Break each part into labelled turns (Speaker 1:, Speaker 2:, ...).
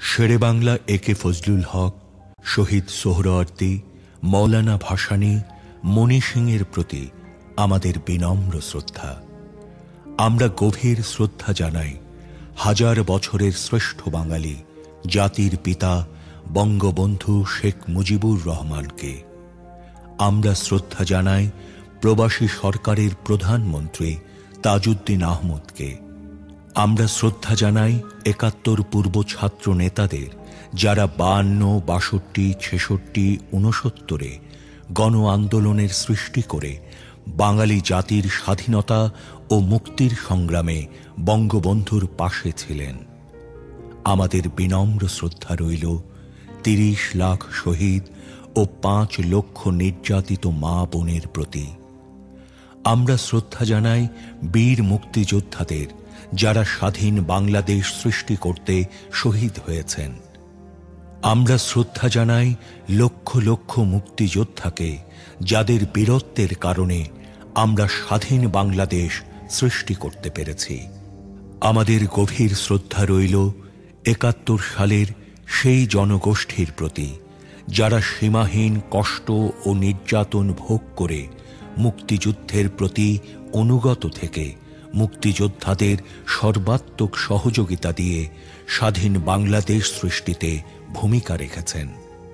Speaker 1: শেরে বাংলা একে ফজলুল হক, শহীদ সোহরাওয়ার্দী, মৌলানা ভাসানী, মণি সিংয়ের প্রতি আমাদের বিনম্র শ্রদ্ধা। আমরা গভীর শ্রদ্ধা জানাই হাজার বছরের শ্রেষ্ঠ বাঙালি জাতির পিতা বঙ্গবন্ধু শেখ মুজিবুর রহমানকে। আমরা শ্রদ্ধা জানাই প্রবাসী সরকারের প্রধানমন্ত্রী তাজউদ্দিন আহমদকে। আমরা শ্রদ্ধা জানাই ৭১ পূর্ব ছাত্র নেতাদের, যারা ৫২, ৬২, ৬৬, ৬৯-এ গণ আন্দোলনের সৃষ্টি করে বাঙালি জাতির স্বাধীনতা ও মুক্তির সংগ্রামে বঙ্গবন্ধুর পাশে ছিলেন। আমাদের বিনম্র শ্রদ্ধা রইল ৩০ লাখ শহীদ ও ৫ লক্ষ নির্যাতিত মা বোনের প্রতি। আমরা শ্রদ্ধা জানাই বীর মুক্তিযোদ্ধাদের, যারা স্বাধীন বাংলাদেশ সৃষ্টি করতে শহীদ হয়েছেন। আমরা শ্রদ্ধা জানাই লক্ষ লক্ষ মুক্তিযোদ্ধাকে, যাদের বীরত্বের কারণে আমরা স্বাধীন বাংলাদেশ সৃষ্টি করতে পেরেছি। আমাদের গভীর শ্রদ্ধা রইল ৭১ সালের সেই জনগোষ্ঠীর প্রতি, যারা সীমাহীন কষ্ট ও নির্যাতন ভোগ করে মুক্তিযুদ্ধের প্রতি অনুগত থেকে মুক্তিযোদ্ধাদের সর্বাত্মক সহযোগিতা দিয়ে স্বাধীন বাংলাদেশ সৃষ্টিতে ভূমিকা রেখেছেন।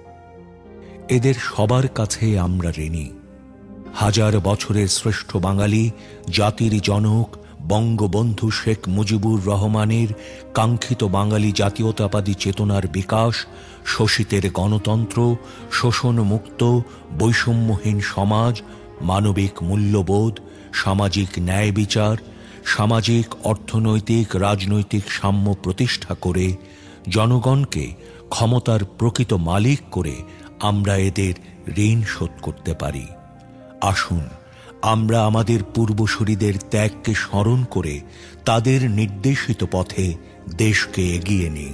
Speaker 1: এদের সবার কাছে আমরা ঋণী। হাজার বছরের শ্রেষ্ঠ বাঙালি জাতির জনক বঙ্গবন্ধু শেখ মুজিবুর রহমানের কাঙ্ক্ষিত বাঙালি জাতীয়তাবাদী চেতনার বিকাশ, শোষিতের গণতন্ত্র, শোষণমুক্ত বৈষম্যহীন সমাজ, মানবিক মূল্যবোধ, সামাজিক ন্যায় বিচার, সামাজিক অর্থনৈতিক রাজনৈতিক সাম্য প্রতিষ্ঠা করে জনগণকে ক্ষমতার প্রকৃত মালিক করে আমরা এদের ঋণ শোধ করতে পারি। আসুন আমরা আমাদের পূর্বসূরীদের ত্যাগকে স্মরণ করে তাদের নির্দেশিত পথে দেশকে এগিয়ে নিই।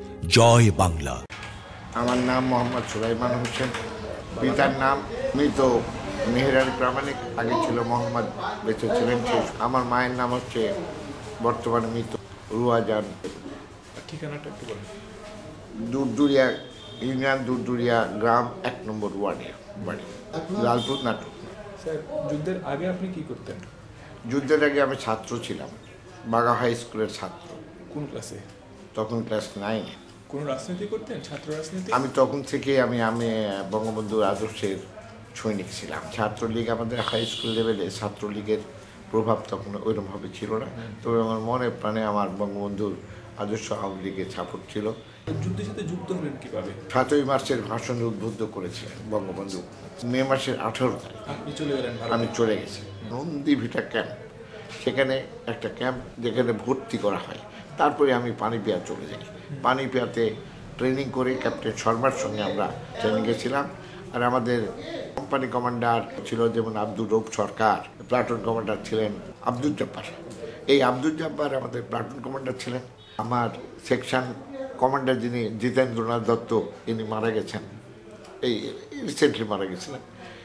Speaker 1: জয় বাংলা।
Speaker 2: আমার নাম মোহাম্মদ সোলাইমান হোসেন। পিতার নাম মৃত মেহেরারি প্রামাণিক, আগে ছিল মোহাম্মদ, বেঁচে ছিলেন শেষ। আমার মায়ের নাম হচ্ছে বর্তমানে মৃত রুয়াজান।
Speaker 3: ঠিকানাটা একটু বলেন।
Speaker 2: দুরদুরিয়া ইউনিয়ন, দুরদুরিয়া গ্রাম, ১ নম্বর ওয়ার্ডের বাড়ি, লালপুর, নাটোর।
Speaker 3: স্যার, যুদ্ধের আগে আপনি কি করতেন?
Speaker 2: যুদ্ধের আগে আমি ছাত্র ছিলাম, বাগা হাই স্কুলের ছাত্র।
Speaker 3: কোন ক্লাসে?
Speaker 2: তখন ক্লাস 9।
Speaker 3: কোন রাজনীতি করতেন? ছাত্র রাজনীতি?
Speaker 2: আমি তখন থেকে আমি বঙ্গবন্ধুর আদর্শের সৈনিক ছিলাম। ছাত্রলীগ, আমাদের হাই স্কুল লেভেলে ছাত্রলীগের প্রভাব তখন ওইরকমভাবে ছিল না, তবে আমার মনে প্রাণে আমার বঙ্গবন্ধুর আদর্শ আওয়ামী লীগের সাপোর্ট ছিল।
Speaker 3: যুদ্ধের সাথে যুক্ত হলেন কিভাবে?
Speaker 2: ৭ই মার্চের ভাষণে উদ্বুদ্ধ করেছিলেন বঙ্গবন্ধু। মে মাসের 18 তারিখ
Speaker 3: আপনি চলে গেলেন?
Speaker 2: আমি চলে গেছি। নন্দীভিটা ক্যাম্প, সেখানে একটা ক্যাম্প যেখানে ভর্তি করা হয়। তারপরে আমি পানিপিয়া চলে যাই। পানিপিয়াতে ট্রেনিং করে ক্যাপ্টেন শর্মার সঙ্গে আমরা ট্রেনিংয়ে ছিলাম। আর আমাদের কোম্পানি কমান্ডার ছিল যেমন আব্দুর রৌফ সরকার, প্লাটুন কমান্ডার ছিলেন আব্দুল জব্বার। এই আব্দুল জব্বার আমাদের প্লাটুন কমান্ডার ছিলেন। আমার সেকশন কমান্ডার যিনি জিতেন্দ্রনাথ দত্ত, ইনি মারা গেছেন, এই রিসেন্টলি মারা গেছিলেন।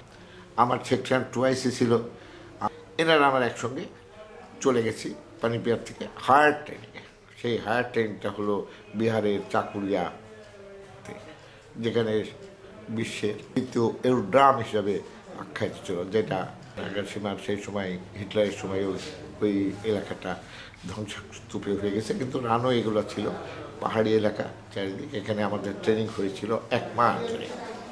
Speaker 2: আমার সেকশন 2IC ছিল। এনারা আমার একসঙ্গে চলে গেছি পানিপিয়ার থেকে হায়ার ট্রেনিংয়ে। সেই হায়ার ট্রেনিংটা হলো বিহারের চাকুরিয়াতে, যেখানে বিশ্বের দ্বিতীয় এরোড্রাম হিসাবে আখ্যায়িত ছিল, যেটা ঢাকার সীমার সেই সময় হিটলারের সময় ওই এলাকাটা ধ্বংসস্তূপে হয়ে গেছে, কিন্তু রানও এগুলো ছিল, পাহাড়ি এলাকা চারিদিকে। এখানে আমাদের ট্রেনিং হয়েছিল 1 মাস ধরে।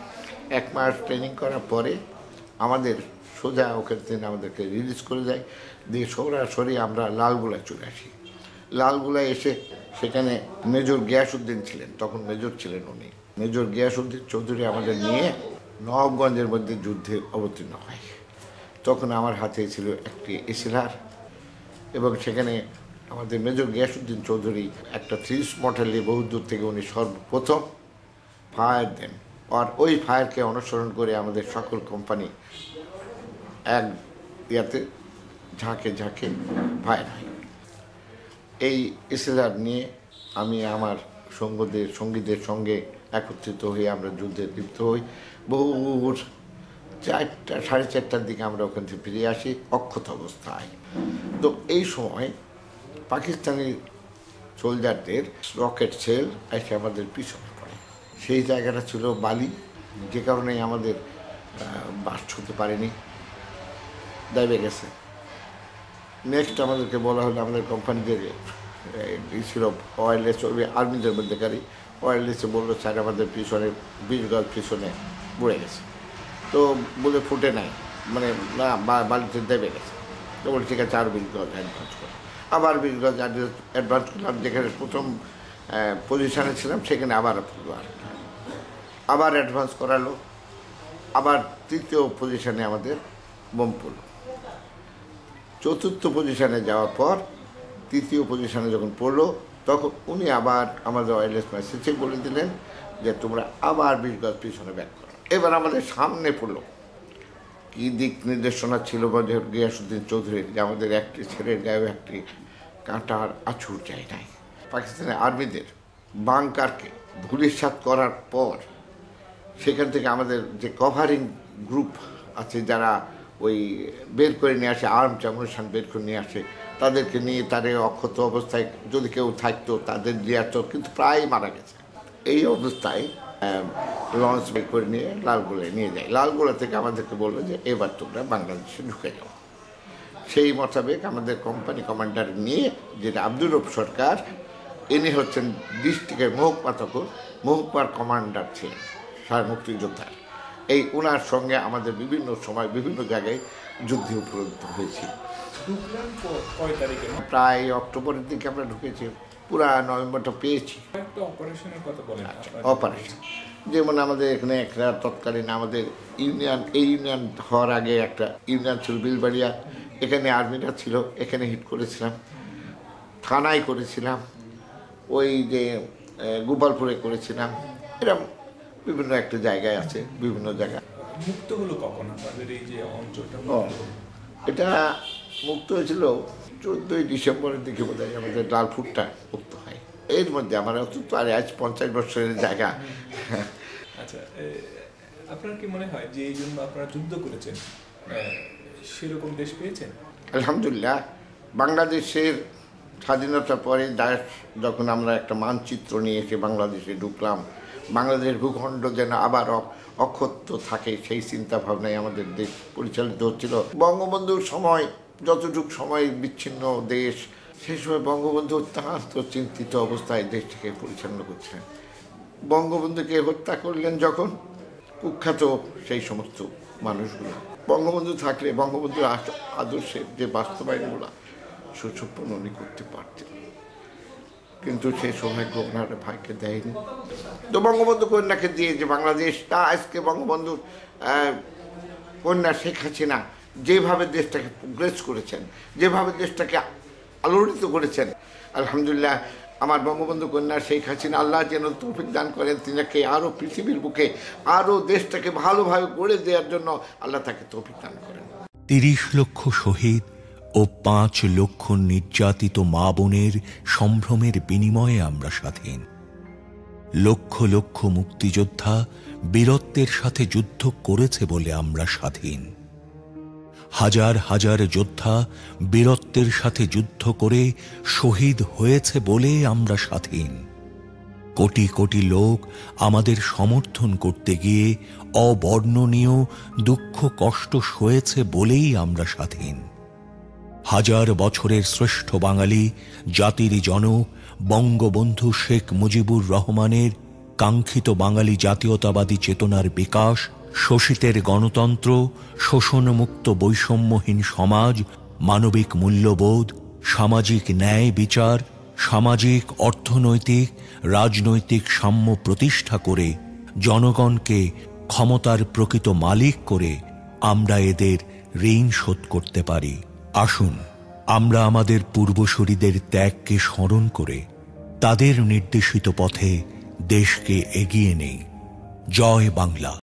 Speaker 2: 1 মাস ট্রেনিং করার পরে আমাদের সোজা ওখান থেকে আমাদেরকে রিলিজ করে যায়, দিয়ে সরাসরি আমরা লালগোলায় চলে আসি। লালগোলায় এসে সেখানে মেজর গিয়াসউদ্দিন ছিলেন, তখন মেজর ছিলেন উনি। মেজর গিয়াসউদ্দিন চৌধুরী আমাদের নিয়ে নবাবগঞ্জের মধ্যে যুদ্ধে অবতীর্ণ হয়। তখন আমার হাতে ছিল একটি এসিলার, এবং সেখানে আমাদের মেজর গিয়াসউদ্দিন চৌধুরী একটা 30 মডেলে বহুদূর থেকে উনি সর্বপ্রথম ফায়ার দেন। আর ওই ফায়ারকে অনুসরণ করে আমাদের সকল কোম্পানি এক ইয়াতে ঝাঁকে ঝাঁকে ফায়ার হয়। এই এসিলার নিয়ে আমি আমার সঙ্গীদের সঙ্গে একত্রিত হয়ে আমরা যুদ্ধে লিপ্ত হই। বহু 4টা, 4:30টার দিকে আমরা ওখান থেকে ফিরে আসি অক্ষত অবস্থায়। তো এই সময় পাকিস্তানি সোলজারদের রকেট সেল এসে আমাদের পিছনে পড়ে। সেই জায়গাটা ছিল বালি, যে কারণে আমাদের বাস্ট হতে পারেনি, দাইবে গেছে। নেক্সট আমাদেরকে বলা হলো, আমাদের কোম্পানিদের ছিল ওয়্যারলেস, আর্মিদের মধ্যেকারী ওয়্যারলেসে বললো স্যার আমাদের পিছনে 20 গজ পিছনে পড়ে গেছে। তো বলে ফুটে নাই, মানে না বালিতে দেবে গেছে। তো বলে ঠিক আছে, আরও 20 গজ অ্যাডভান্স করো। আবার 20 গজ অ্যাডভান্স করলাম, যেখানে প্রথম পজিশানে ছিলাম সেখানে আবার অ্যাডভান্স করালো। আবার তৃতীয় পজিশানে আমাদের বোম পড়ল। চতুর্থ পজিশানে যাওয়ার পর তৃতীয় পজিশানে যখন পড়লো, তখন উনি আবার আমাদের ওয়্যারলেস মেসেজে বলে দিলেন যে তোমরা আবার 20 গজ পিছনে ব্যাক করো। এবার আমাদের সামনে পড়লো। কী দিক নির্দেশনা ছিল গিয়াসউদ্দিন চৌধুরীর, যে আমাদের একটি ছেলের গায়ে একটি কাঁটার আঁচড় যায় নাই। পাকিস্তানের আর্মিদের বাংকারকে ধূলিসাৎ করার পর সেখান থেকে আমাদের যে কভারিং গ্রুপ আছে, যারা ওই বের করে নিয়ে আসে, আর্মস অ্যামুনিশন বের করে নিয়ে আসে, তাদেরকে নিয়ে তাদের অক্ষত অবস্থায় যদি কেউ থাকতো তাদের দিয়ে আসতো, কিন্তু প্রায় মারা গেছে। এই অবস্থায় লঞ্চ বের করে নিয়ে লালগোলায় নিয়ে যায়। লালগোলা থেকে আমাদেরকে বললো যে এবার তোমরা বাংলাদেশে ঢুকে যাও। সেই মোতাবেক আমাদের কোম্পানি কমান্ডার নিয়ে, যেটা আব্দুর রব সরকার, ইনি হচ্ছেন ডিস্ট্রিক্টের মহকুমার কমান্ডার ছিলেন সারা মুক্তিযোদ্ধার। এই ওনার সঙ্গে আমাদের বিভিন্ন সময় বিভিন্ন জায়গায় যুদ্ধে উপলব্ধ হয়েছি। প্রায় অক্টোবরের দিকে আমরা ঢুকেছি, পুরা নভেম্বরটা পেয়েছি। অপারেশন যেমন আমাদের এখানে একটা তৎকালীন আমাদের ইউনিয়ন হওয়ার আগে একটা ইউনিয়ন ছিল বিলবাড়িয়া, এখানে আর্মিরা ছিল, এখানে হিট করেছিলাম। থানায় করেছিলাম, ওই যে গোপালপুরে করেছিলাম, এরকম বিভিন্ন একটা জায়গায় আছে, বিভিন্ন জায়গায়।
Speaker 3: মুক্ত হলো কখন আপনাদের এই যে অঞ্চলটা?
Speaker 2: এটা মুক্ত হয়েছিল 14ই ডিসেম্বরের দিকে বোধহয় আমাদের লালপুরটা মুক্ত হয়। এর মধ্যে আমার অন্তত আর আজ 50 বছরের জায়গা।
Speaker 3: আচ্ছা, আপনার কি মনে হয় যে এই জন্য আপনারা যুদ্ধ করেছেন, সেরকম দেশ পেয়েছেন?
Speaker 2: আলহামদুলিল্লাহ, বাংলাদেশের স্বাধীনতার পরে যখন আমরা একটা মানচিত্র নিয়ে এসে বাংলাদেশে ঢুকলাম, বাংলাদেশের ভূখণ্ড যেন আবার অক্ষত থাকে, সেই চিন্তা ভাবনায় আমাদের দেশ পরিচালিত হচ্ছিল। বঙ্গবন্ধুর সময় যতটুকু সময় বিচ্ছিন্ন দেশ, সেই সময় বঙ্গবন্ধু অত্যন্ত চিন্তিত অবস্থায় দেশটিকে পরিচালনা করছিলেন। বঙ্গবন্ধুকে হত্যা করলেন যখন কুখ্যাত সেই সমস্ত মানুষগুলো, বঙ্গবন্ধু থাকলে বঙ্গবন্ধুর আদর্শের যে বাস্তবায়নগুলো সুসম্পন্ন উনি করতে পারতেন, কিন্তু সেই সৌভাগ্য ওনার ভাইকে দেয়নি। তো বঙ্গবন্ধু কন্যাকে দিয়ে যে বাংলাদেশটা আজকে বঙ্গবন্ধুর কন্যা শেখ হাসিনা যেভাবে দেশটাকে প্রোগ্রেস করেছেন, যেভাবে দেশটাকে আলোড়িত করেছেন, আলহামদুলিল্লাহ আমার বঙ্গবন্ধু কন্যা শেখ হাসিনা আল্লাহ যেন তৌফিক দান করেন, তিনাকে আরও পৃথিবীর বুকে আরও দেশটাকে ভালোভাবে গড়ে দেওয়ার জন্য আল্লাহ তাকে তৌফিক দান করেন।
Speaker 1: 30 লক্ষ শহীদ ও 5 লক্ষ নির্যাতিত মা বোনের সম্ভ্রমের বিনিময়ে আমরা স্বাধীন। লক্ষ লক্ষ মুক্তিযোদ্ধা বীরত্বের সাথে যুদ্ধ করেছে বলে আমরা স্বাধীন। হাজার হাজার যোদ্ধা বীরত্বের সাথে যুদ্ধ করে শহীদ হয়েছে বলে আমরা স্বাধীন। কোটি কোটি লোক আমাদের সমর্থন করতে গিয়ে অবর্ণনীয় দুঃখ কষ্ট সয়েছে বলেই আমরা স্বাধীন। হাজার বছরের শ্রেষ্ঠ বাঙালি জাতির জনক বঙ্গবন্ধু শেখ মুজিবুর রহমানের কাঙ্ক্ষিত বাঙালি জাতীয়তাবাদী চেতনার বিকাশ, শোষিতের গণতন্ত্র, শোষণমুক্ত বৈষম্যহীন সমাজ, মানবিক মূল্যবোধ, সামাজিক ন্যায় বিচার, সামাজিক অর্থনৈতিক রাজনৈতিক সাম্য প্রতিষ্ঠা করে জনগণকে ক্ষমতার প্রকৃত মালিক করে আমরা এদের ঋণ শোধ করতে পারি। আসুন আমরা আমাদের পূর্বসূরীদের ত্যাগকে স্মরণ করে তাদের নির্দেশিত পথে দেশকে এগিয়ে নেই। জয় বাংলা।